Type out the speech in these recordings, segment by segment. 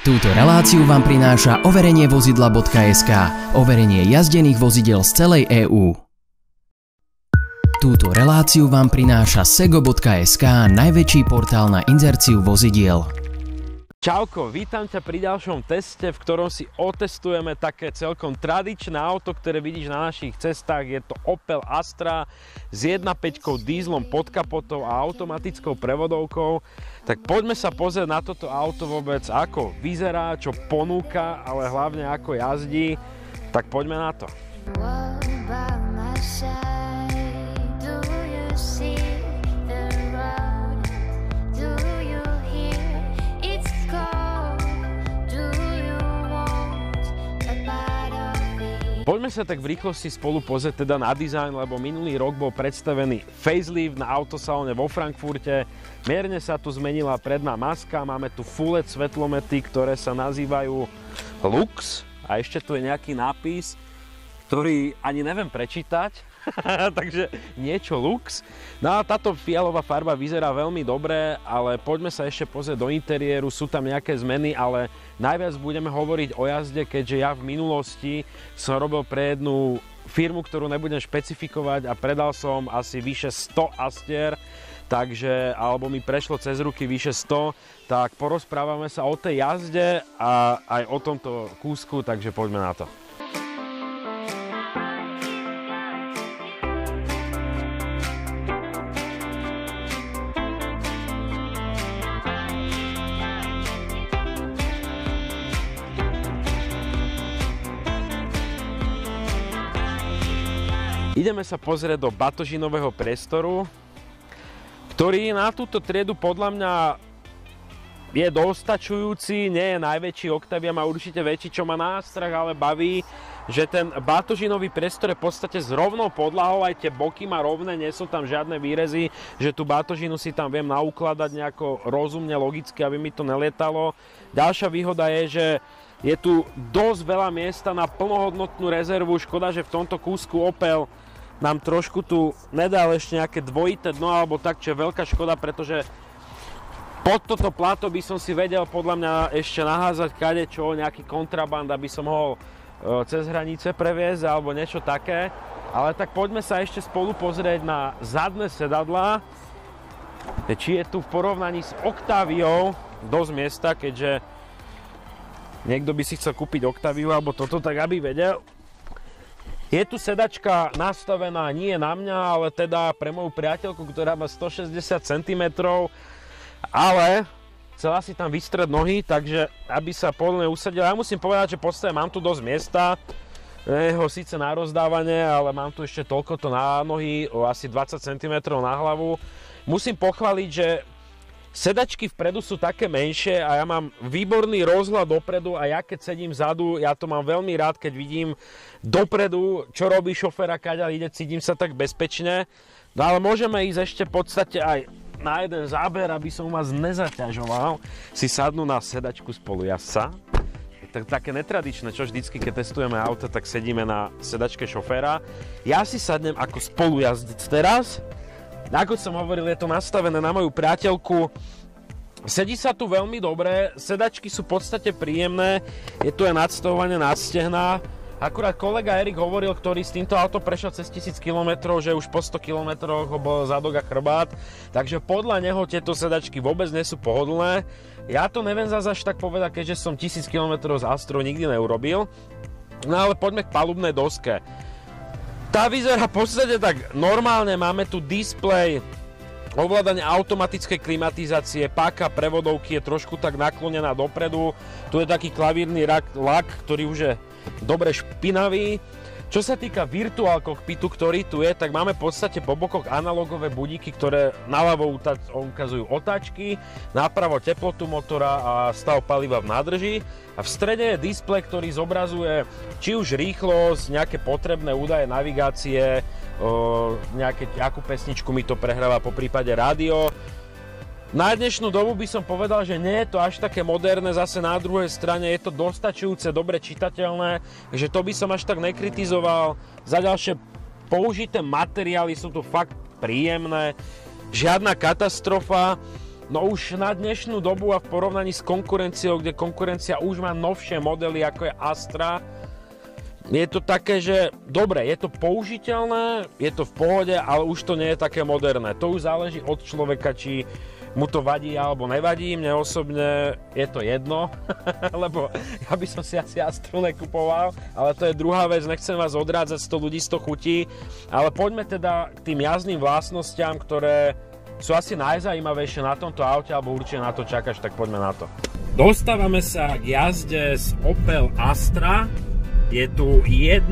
Túto reláciu vám prináša overenievozidla.sk, overenie jazdených vozidiel z celej EÚ. Túto reláciu vám prináša sego.sk, najväčší portál na inzerciu vozidiel. Čauko, vítam ťa pri ďalšom teste, v ktorom si otestujeme také celkom tradičné auto, ktoré vidíš na našich cestách. Je to Opel Astra s 1.5 dízlom pod kapotou a automatickou prevodovkou. Tak poďme sa pozrieť na toto auto vôbec, ako vyzerá, čo ponúka, ale hlavne ako jazdí. Tak poďme na to. Poďme sa tak v rýchlosti spolu pozrieť teda na dizajn, lebo minulý rok bol predstavený facelift na autosalóne vo Frankfurte. Mierne sa tu zmenila predná maska, máme tu full LED svetlomety, ktoré sa nazývajú Lux. A ešte tu je nejaký nápis, ktorý ani neviem prečítať, takže niečo Lux. No a táto fialová farba vyzerá veľmi dobre, ale poďme sa ešte pozrieť do interiéru, sú tam nejaké zmeny, ale najviac budeme hovoriť o jazde, keďže ja v minulosti som robil pre jednu firmu, ktorú nebudem špecifikovať a predal som asi vyše 100 Astier, takže, alebo mi prešlo cez ruky vyše 100, tak porozprávame sa o tej jazde a aj o tomto kúsku, takže poďme na to. Ideme sa pozrieť do batožinového priestoru, ktorý na túto triedu podľa mňa je dostačujúci, nie je najväčší, Octavia má určite väčší, čo ma na Astrach ale baví, že ten batožinový priestor je v podstate s rovnou podlahou, aj tie boky má rovné, nie sú tam žiadne výrezy, že tú batožinu si tam viem naukladať nejako rozumne, logicky, aby mi to nelietalo. Ďalšia výhoda je, že je tu dosť veľa miesta na plnohodnotnú rezervu, škoda, že v tomto kúsku Opel nám trošku tu nedal ešte nejaké dvojité dno alebo tak, čo je veľká škoda, pretože pod toto pláto by som si vedel podľa mňa ešte naházať kadečo, nejaký kontraband, aby som mohol cez hranice previesť alebo niečo také. Ale tak poďme sa ešte spolu pozrieť na zadné sedadlá, či je tu v porovnaní s Octaviou dosť miesta, keďže niekto by si chcel kúpiť Octaviu alebo toto, tak aby vedel. Je tu sedačka nastavená nie na mňa, ale teda pre moju priateľku, ktorá má 160 cm, ale chcela si tam vystrieť nohy, takže aby sa pohodlne usadila. Ja musím povedať, že v podstate mám tu dosť miesta, ho síce na rozdávanie, ale mám tu ešte toľkoto na nohy, o asi 20 cm na hlavu. Musím pochváliť, že sedačky vpredu sú také menšie a ja mám výborný rozhľad dopredu a ja keď sedím vzadu, ja to mám veľmi rád, keď vidím dopredu, čo robí šofér a kaďaľ ide, cítim sa tak bezpečne. No ale môžeme ísť ešte v podstate aj na jeden záber, aby som vás nezaťažoval, si sadnú na sedačku spolujazdca. Také netradičné, čo vždycky, keď testujeme auto, tak sedíme na sedačke šoféra. Ja si sadnem ako spolujazdec teraz. Ako som hovoril, je to nastavené na moju priateľku. Sedí sa tu veľmi dobre, sedačky sú v podstate príjemné, je tu aj nadstavovanie nad stehná. Akurát kolega Erik hovoril, ktorý s týmto autom prešiel cez 1000 km, že už po 100 km ho bol zadok a chrbát, takže podľa neho tieto sedačky vôbec nie sú pohodlné. Ja to neviem zase až tak povedať, keďže som 1000 km z Astrou nikdy neurobil. No ale poďme k palubnej doske. Tá vyzerá v podstate tak normálne, máme tu displej, ovládanie automatickej klimatizácie, páka prevodovky je trošku tak naklonená dopredu, tu je taký klavírny lak, ktorý už je dobre špinavý. Čo sa týka virtual cockpitu, ktorý tu je, tak máme v podstate po bokoch analogové budíky, ktoré naľavo ukazujú otáčky, napravo teplotu motora a stav paliva v nádrži. A v strede je displej, ktorý zobrazuje či už rýchlosť, nejaké potrebné údaje navigácie, akú pesničku mi to prehráva, po prípade rádio. Na dnešnú dobu by som povedal, že nie je to až také moderné, zase na druhej strane je to dostačujúce, dobre čitateľné, že to by som až tak nekritizoval. Za ďalšie použité materiály sú tu fakt príjemné, žiadna katastrofa. No už na dnešnú dobu a v porovnaní s konkurenciou, kde konkurencia už má novšie modely ako je Astra, je to také, že dobre, je to použiteľné, je to v pohode, ale už to nie je také moderné. To už záleží od človeka, či mu to vadí alebo nevadí. Mne osobne je to jedno, lebo ja by som si asi Astru nekupoval, ale to je druhá vec, nechcem vás odrádzať 100 ľudí, 100 chutí, ale poďme teda k tým jazdným vlastnostiam, ktoré sú asi najzajímavejšie na tomto aute, alebo určite na to čakáš, tak poďme na to. Dostávame sa k jazde z Opel Astra. Je tu 1.5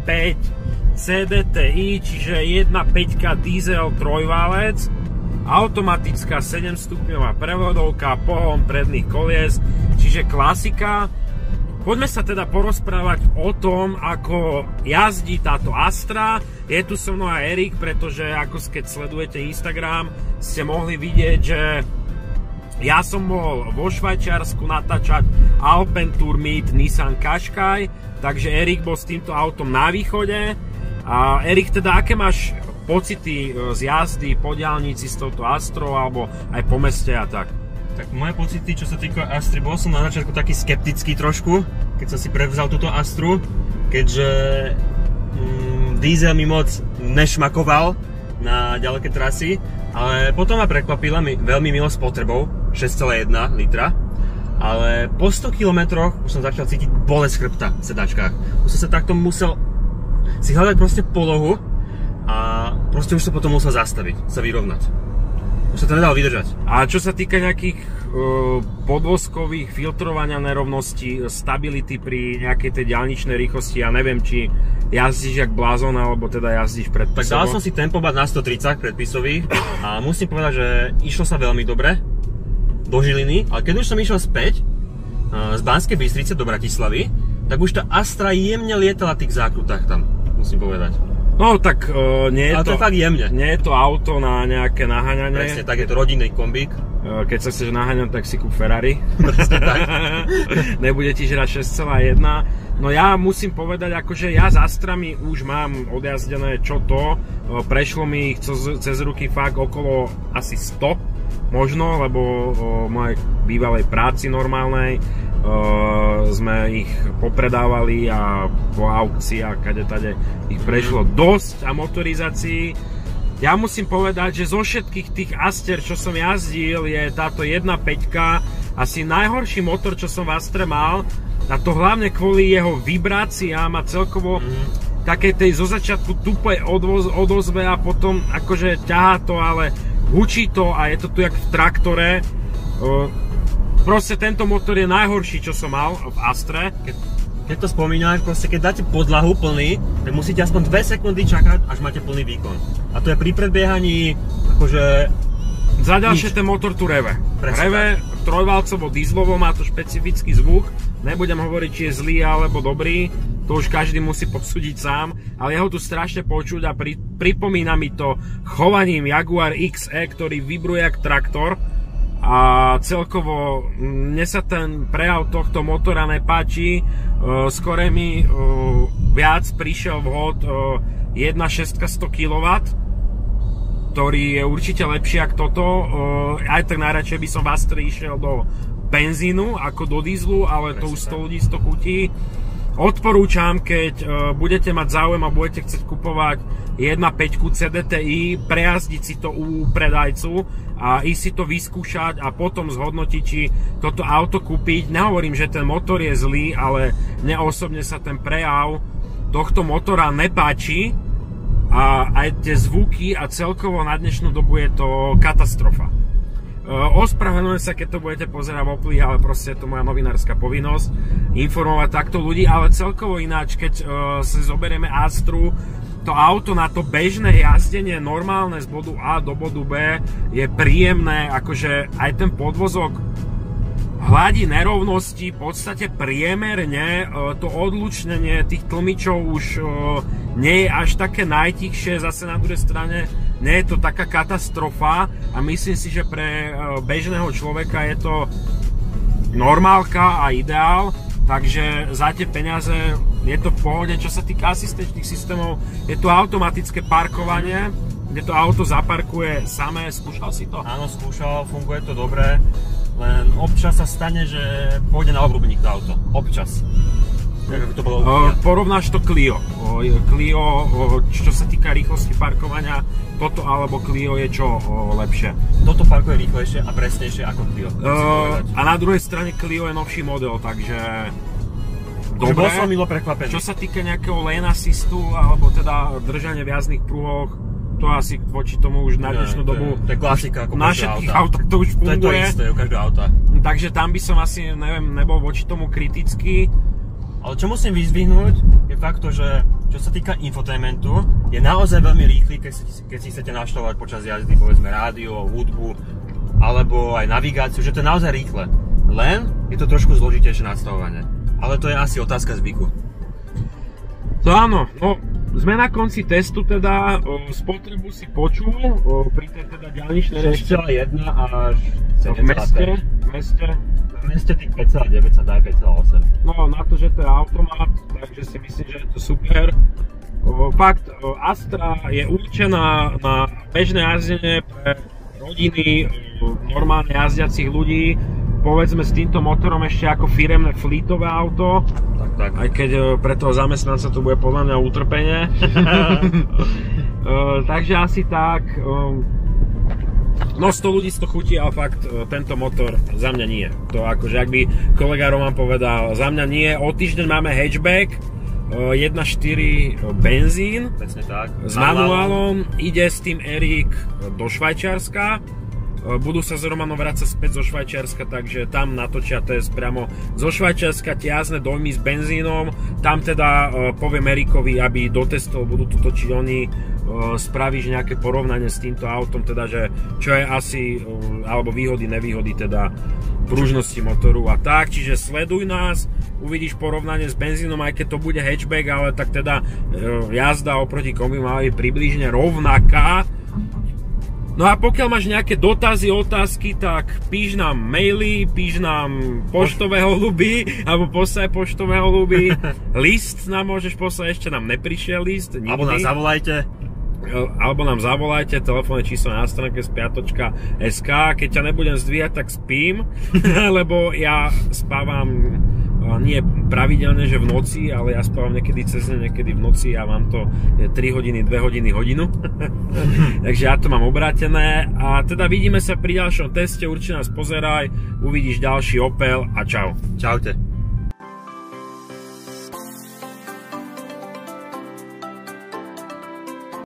CDTI, čiže 1.5 diesel trojválec, automatická 7-stupňová prevodovka, pohon predných kolies, čiže klasika. Poďme sa teda porozprávať o tom, ako jazdí táto Astra. Je tu so mnou aj Erik, pretože ako keď sledujete Instagram, ste mohli vidieť, že ja som bol vo Švajčiarsku natáčať Alpentour Meet Nissan Qashqai, takže Erik bol s týmto autom na východe. A Erik, teda aké máš pocity z jazdy po diaľnici s touto Astrou alebo aj po meste a tak? Tak moje pocity, čo sa týka Astry, bol som na začiatku taký skeptický trošku, keď som si prevzal túto Astru, keďže diesel mi moc nešmakoval na ďaleké trasy, ale potom ma prekvapila veľmi milou spotrebou, 6,1 litra, ale po 100 km už som začal cítiť bolesť chrbta v sedačkách. Už som sa takto musel si hľadať proste polohu a proste už som potom musel zastaviť, sa vyrovnať. Už sa to nedalo vydržať. A čo sa týka nejakých podvozkových filtrovania nerovností, stability pri nejakej tej diaľničnej rýchlosti, ja neviem, či jazdíš jak blázon, alebo teda jazdíš predpisovo? Tak dal som si tempomat na 130 predpisový a musím povedať, že išlo sa veľmi dobre do Žiliny, ale keď už som išiel späť z Banskej Bystrice do Bratislavy, tak už tá Astra jemne lietala v tých zákrutách tam, musím povedať. No tak nie je ale to je fakt jemne. Nie je to auto na nejaké naháňanie. Presne, tak je to rodinný kombík. Keď sa chceš naháňať, tak si kúp Ferrari. Presne tak. Nebude ti žrať 6,1. No ja musím povedať, akože ja s Astrami už mám odjazdené čo to. Prešlo mi ich cez ruky fakt okolo asi 100 možno, lebo o mojej bývalej práci normálnej sme ich popredávali a po aukciách kade-tade ich prešlo dosť a motorizácií. Ja musím povedať, že zo všetkých tých Aster, čo som jazdil, je táto 1.5 asi najhorší motor, čo som v Astre mal, a to hlavne kvôli jeho vibráciám a celkovo takej tej zo začiatku tupej odozve a potom akože ťahá to, ale hučí to a je to tu jak v traktore. Proste tento motor je najhorší, čo som mal v Astre. Keď to spomínam, proste keď dáte podlahu plný, tak musíte aspoň 2 sekundy čakať, až máte plný výkon. A to je pri predbiehaní, akože... Za ďalšie ten motor tu reve. Reve trojvalcovo dieselovo, má to špecifický zvuk. Nebudem hovoriť, či je zlý alebo dobrý, to už každý musí posúdiť sám, ale ja ho tu strašne počuť a pripomína mi to chovaním Jaguar XE, ktorý vibruje jak traktor. A celkovo mne sa ten prejav tohto motora nepáči, skôr mi viac prišiel vhod 1.6 100 kW, ktorý je určite lepší ako toto. Aj tak najradšej by som v Astri išiel do benzínu ako do dízlu, ale to už 100 ľudí 100 chutí. Odporúčam, keď budete mať záujem a budete chcieť kupovať 1.5 CDTI, prejazdiť si to u predajcu a ísť si to vyskúšať a potom zhodnotiť, či toto auto kúpiť. Nehovorím, že ten motor je zlý, ale mne osobne sa ten prejav tohto motora nepáči a aj tie zvuky a celkovo na dnešnú dobu je to katastrofa. Ospravedlňujem sa, keď to budete pozerať v Opli, ale proste je to moja novinárska povinnosť informovať takto ľudí, ale celkovo ináč, keď si zoberieme Astru, to auto na to bežné jazdenie normálne z bodu A do bodu B je príjemné, akože aj ten podvozok hladí nerovnosti, v podstate priemerne, to odlučnenie tých tlmičov už nie je až také najtichšie, zase na druhej strane nie je to taká katastrofa a myslím si, že pre bežného človeka je to normálka a ideál, takže za tie peniaze je to v pohode. Čo sa týka asistenčných systémov, je to automatické parkovanie, kde to auto zaparkuje samé. Skúšal si to? Áno, skúšal, funguje to dobre, len občas sa stane, že pôjde na obľúbeník to auto. Občas. Ako to bolo porovnáš to Clio. Clio, čo sa týka rýchlosti parkovania, toto alebo Clio je čo lepšie? Toto parkuje rýchlejšie a presnejšie ako Clio. A na druhej strane Clio je novší model, takže dobre. Bol som milo prekvapený. Čo sa týka nejakého lane assistu, alebo teda držania v jazdných pruhoch, to asi voči tomu už na dnešnú dobu to je klasika ako na všetkých autách to už funguje. To je to isté u každého auta. Takže tam by som asi, neviem, nebol voči tomu kritický. Ale čo musím vyzdvihnúť, je fakt to, že čo sa týka infotainmentu, je naozaj veľmi rýchly, keď si chcete naštávať počas jazdy, povedzme rádio, hudbu, alebo aj navigáciu, že to je naozaj rýchle. Len je to trošku zložitejšie nastavovanie. Ale to je asi otázka zvyku. To áno, no sme na konci testu teda, spotrebu si počul, pri tej teda diaľničnej 6,1 až v meste. V meste tých 5,9 sa dá 5,8. No na to, že to je automat, takže si myslím, že je to super. Fakt, Astra je určená na bežné jazdenie pre rodiny, normálne jazdiacich ľudí. Povedzme s týmto motorom ešte ako firemné fleetové auto. Tak. Aj keď pre toho zamestnanca to bude podľa mňa utrpenie. Takže asi tak. No 100 ľudí to chutí, ale fakt tento motor za mňa nie. To akože ak by kolega Roman povedal, za mňa nie. O týždeň máme hatchback 1.4 benzín s manuálom, ide s tým Erik do Švajčiarska. Budú sa s Romanom vrácať späť zo Švajčiarska, takže tam natočia test priamo zo Švajčiarska, tie jazdné dojmy s benzínom. Tam teda poviem Erikovi, aby dotestol, budú to točiť oni, spravíš nejaké porovnanie s týmto autom, teda že čo je asi, alebo výhody, nevýhody teda pružnosti motoru a tak, čiže sleduj nás, uvidíš porovnanie s benzínom, aj keď to bude hatchback, ale tak teda jazda oproti kombi má byť približne rovnaká. No a pokiaľ máš nejaké dotazy, otázky, tak píš nám maily, píš nám poštové holuby, alebo poslaj poštové holuby. List nám môžeš poslať, ešte nám neprišiel list, nikdy. Alebo nám zavolajte, telefónne číslo na stránke spiatočka.sk. Keď ťa nebudem zdvíjať, tak spím, lebo ja spávam nie pravidelne, že v noci, ale ja spávam niekedy cez deň, niekedy v noci a mám to 3 hodiny, 2 hodiny, hodinu. Takže ja to mám obrátené a teda vidíme sa pri ďalšom teste, určite nás pozeraj, uvidíš ďalší Opel a čau. Čaute.